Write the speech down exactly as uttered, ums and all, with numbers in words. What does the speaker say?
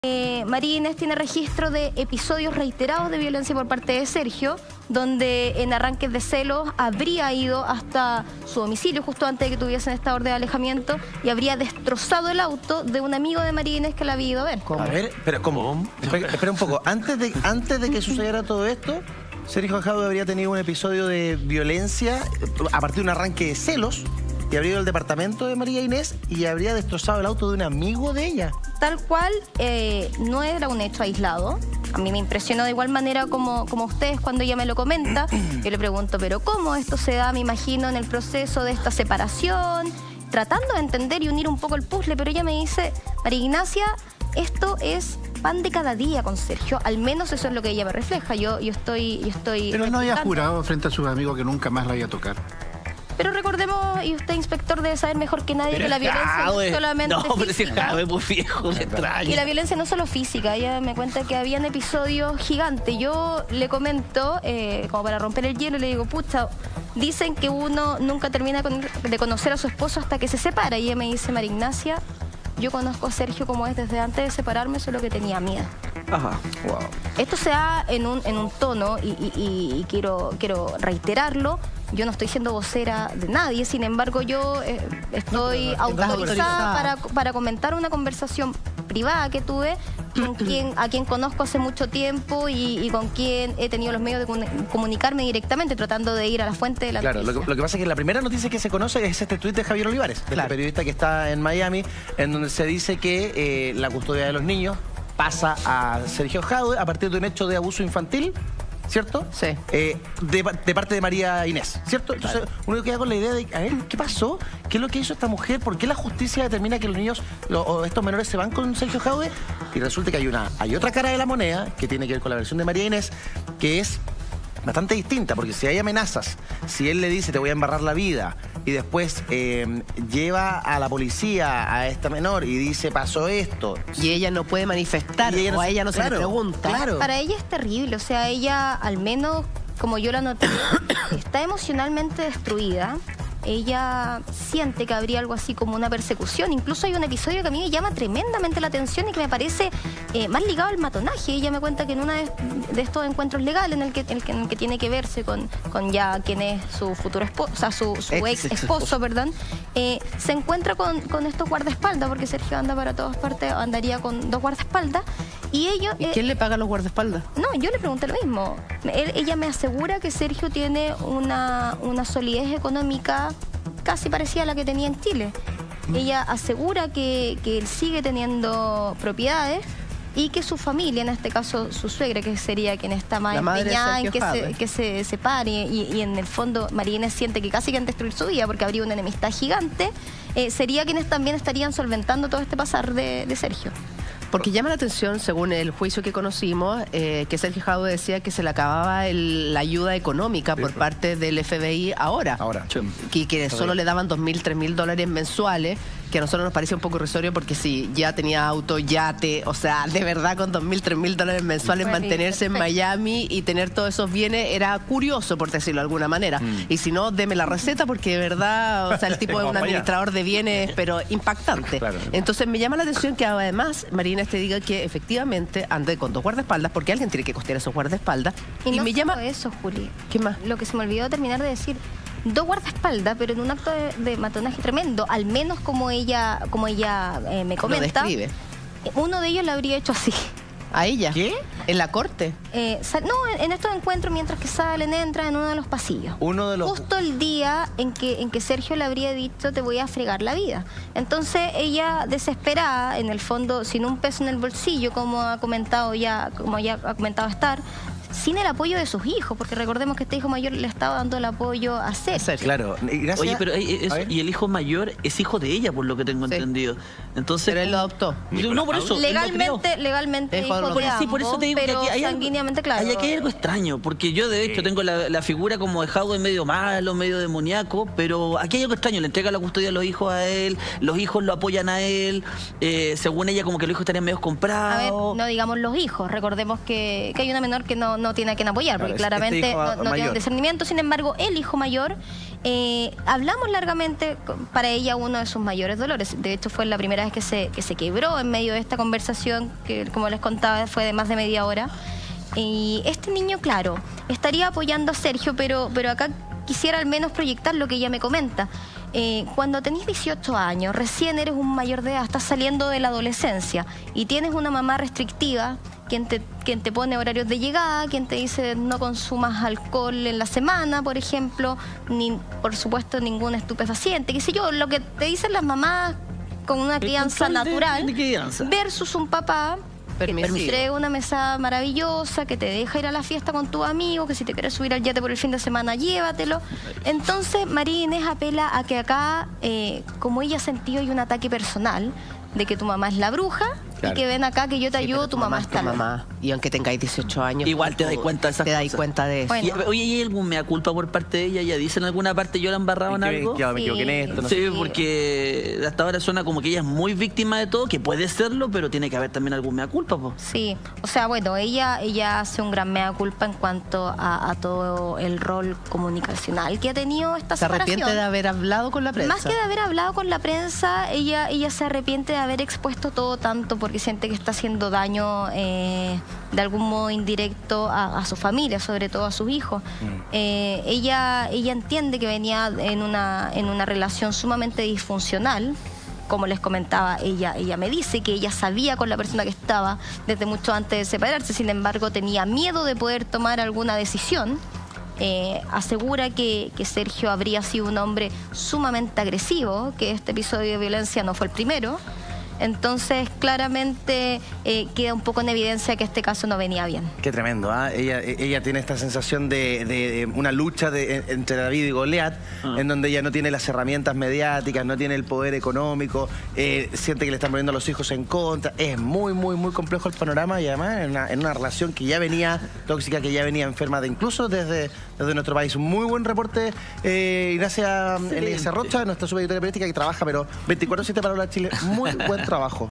Eh, María Inés tiene registro de episodios reiterados de violencia por parte de Sergio, donde en arranques de celos habría ido hasta su domicilio justo antes de que tuviesen esta orden de alejamiento y habría destrozado el auto de un amigo de María Inés que la había ido a ver. ¿Cómo? A ver, pero ¿cómo? Espera, espera un poco. Antes de, antes de que sucediera todo esto, Sergio Jadwe habría tenido un episodio de violencia a partir de un arranque de celos y habría ido al departamento de María Inés y habría destrozado el auto de un amigo de ella. Tal cual, eh, no era un hecho aislado. A mí me impresionó de igual manera como, como ustedes cuando ella me lo comenta. Yo le pregunto, ¿pero cómo esto se da, me imagino, en el proceso de esta separación? Tratando de entender y unir un poco el puzzle, pero ella me dice, María Ignacia, esto es pan de cada día con Sergio. Al menos eso es lo que ella me refleja. Yo, yo estoy... Yo estoy pero no había jurado frente a sus amigos que nunca más la iba a tocar. Pero recordemos, y usted, inspector, debe saber mejor que nadie, pero que la violencia no es solamente no, pero si física. Jadwe es muy viejo, me extraña. Y la violencia no solo física. Ella me cuenta que habían episodios gigantes. Yo le comento, eh, como para romper el hielo, le digo, pucha, dicen que uno nunca termina de conocer a su esposo hasta que se separa. Y ella me dice, María Ignacia, yo conozco a Sergio como es desde antes de separarme, solo que tenía miedo. Ajá, wow. Esto se da en un, en un tono, y, y, y, y quiero, quiero reiterarlo, yo no estoy siendo vocera de nadie, sin embargo yo eh, estoy no, autorizada, autorizada para, para comentar una conversación privada que tuve con quien, a quien conozco hace mucho tiempo y, y con quien he tenido los medios de comunicarme directamente, tratando de ir a la fuente de la Claro, lo que, lo que pasa es que la primera noticia que se conoce es este tuit de Javier Olivares, claro, este periodista que está en Miami, en donde se dice que eh, la custodia de los niños pasa a Sergio Jadwe a partir de un hecho de abuso infantil, ¿cierto? Sí. Eh, de, de parte de María Inés, ¿cierto? Entonces, claro, uno queda con la idea de, a ver, ¿qué pasó? ¿Qué es lo que hizo esta mujer? ¿Por qué la justicia determina que los niños lo, o estos menores se van con Sergio Jadwe? Y resulta que hay una, hay otra cara de la moneda que tiene que ver con la versión de María Inés, que es bastante distinta, porque si hay amenazas, si él le dice te voy a embarrar la vida y después eh, lleva a la policía a esta menor y dice pasó esto y ella no puede manifestar ella no, o a ella no claro, se le pregunta, claro. Para ella es terrible, o sea, ella al menos como yo la noté está emocionalmente destruida. Ella siente que habría algo así como una persecución. Incluso hay un episodio que a mí me llama tremendamente la atención y que me parece eh, más ligado al matonaje. Ella me cuenta que en uno de, de estos encuentros legales en el que, en el que, en el que tiene que verse con, con ya quien es su futuro esposo, o sea, su, su ex, ex esposo, perdón, eh, se encuentra con, con estos guardaespaldas, porque Sergio anda para todas partes, andaría con dos guardaespaldas. Y ellos... ¿Y quién eh, le paga los guardaespaldas? No, yo le pregunté lo mismo. Él, ella me asegura que Sergio tiene una, una solidez económica casi parecida a la que tenía en Chile. Mm. Ella asegura que, que él sigue teniendo propiedades y que su familia, en este caso su suegra, que sería quien está más empeñada en que se, que se separe, y, y en el fondo María Inés siente que casi quieren destruir su vida porque habría una enemistad gigante, eh, sería quienes también estarían solventando todo este pasar de, de Sergio. Porque llama la atención, según el juicio que conocimos, eh, que Sergio Jadwe decía que se le acababa el, la ayuda económica por parte del F B I ahora. Ahora. Que, que solo le daban dos mil, tres mil dólares mensuales, que a nosotros nos parece un poco irrisorio porque si ya tenía auto, yate, o sea, de verdad con dos mil, tres mil dólares mensuales bueno, mantenerse en Miami y tener todos esos bienes era curioso, por decirlo de alguna manera. Mm. Y si no, deme la receta porque de verdad, o sea, el tipo es un administrador de bienes, pero impactante. Claro. Entonces me llama la atención que además Marina te diga que efectivamente ande con dos guardaespaldas, porque alguien tiene que costear esos guardaespaldas. Y, y no me llama eso, Juli. ¿Qué más? Lo que se me olvidó terminar de decir, dos guardaespaldas, pero en un acto de, de matonaje tremendo, al menos como ella, como ella eh, me comenta. Lo describe. Uno de ellos lo habría hecho así. ¿A ella? ¿Qué? ¿En la corte? Eh, no, en estos encuentros, mientras que salen, entran en uno de los pasillos. Uno de los... Justo el día en que, en que Sergio le habría dicho, te voy a fregar la vida. Entonces, ella, desesperada, en el fondo, sin un peso en el bolsillo, como ha comentado ya, como ya ha comentado Star, sin el apoyo de sus hijos, porque recordemos que este hijo mayor le estaba dando el apoyo a Sergio. Claro. Gracias. Oye, pero eso, y el hijo mayor es hijo de ella, por lo que tengo sí. entendido. Entonces, pero él lo adoptó. No, por eso. Legalmente, legalmente hijo, hijo de ambos, sí, por eso te digo pero que aquí hay sanguíneamente, algo, claro. Hay aquí hay algo extraño, porque yo de hecho sí. tengo la, la figura como de Jadwe medio malo, medio demoníaco, pero aquí hay algo extraño, le entrega la custodia de los hijos a él, los hijos lo apoyan a él, eh, según ella como que los hijos estarían medio comprados. A ver, no digamos los hijos, recordemos que, que hay una menor que no, no tiene a quien apoyar, porque Claro, este claramente hijo no, no tiene mayor. un discernimiento. Sin embargo, el hijo mayor, eh, hablamos largamente con- para ella uno de sus mayores dolores. De hecho, fue la primera vez que se, que se quebró en medio de esta conversación, que como les contaba fue de más de media hora. Y este niño, claro, estaría apoyando a Sergio, pero, pero acá quisiera al menos proyectar lo que ella me comenta. Eh, cuando tenés dieciocho años, recién eres un mayor de edad, estás saliendo de la adolescencia y tienes una mamá restrictiva, quien te, quien te pone horarios de llegada, quien te dice no consumas alcohol en la semana, por ejemplo, ni por supuesto ningún estupefaciente, qué sé yo, lo que te dicen las mamás con una crianza control de- natural, de crianza. versus un papá que te Permisivo. entrega una mesa maravillosa, que te deja ir a la fiesta con tus amigos, que si te quieres subir al yate por el fin de semana, llévatelo. Entonces, María Inés apela a que acá, eh, como ella ha sentido, hay un ataque personal de que tu mamá es la bruja Claro. y que ven acá que yo te Sí, ayudo, pero tu mamá es tu está loca. mamá. Y aunque tengáis dieciocho años... Igual te das tú cuenta de esas Te das cosas. cuenta de eso. Bueno. Y, oye, ¿y hay algún mea culpa por parte de ella? ¿Ya dice en alguna parte yo la embarraba en Que- algo? que, ah, me equivoqué en Sí. esto, no sé. Sí, porque hasta ahora suena como que ella es muy víctima de todo, que puede serlo, pero tiene que haber también algún mea culpa, po. Sí, o sea, bueno, ella, ella hace un gran mea culpa en cuanto a, a todo el rol comunicacional que ha tenido esta Se separación. arrepiente de haber hablado con la prensa. Más que de haber hablado con la prensa, ella, ella se arrepiente de haber expuesto todo tanto porque siente que está haciendo daño eh, de algún modo indirecto a, a su familia, sobre todo a sus hijos. Eh, ella, ella entiende que venía en una, en una relación sumamente disfuncional. Como les comentaba, ella, ella me dice que ella sabía con la persona que estaba desde mucho antes de separarse, sin embargo tenía miedo de poder tomar alguna decisión. Eh, asegura que, que Sergio habría sido un hombre sumamente agresivo, que este episodio de violencia no fue el primero. Entonces, claramente eh, queda un poco en evidencia que este caso no venía bien. Qué tremendo, ¿ah? Ella, ella tiene esta sensación de, de- de una lucha de- entre David y Goliat, Ah. en donde ella no tiene las herramientas mediáticas, no tiene el poder económico, eh, siente que le están poniendo a los hijos en contra. Es muy, muy, muy complejo el panorama y además en una, en una relación que ya venía tóxica, que ya venía enferma de incluso desde, desde nuestro país. Un muy buen reporte, eh, Ignacia Eliezer Rocha, nuestra subeditora periodística que trabaja, pero veinticuatro siete para hablar Chile. Muy buen trabajo.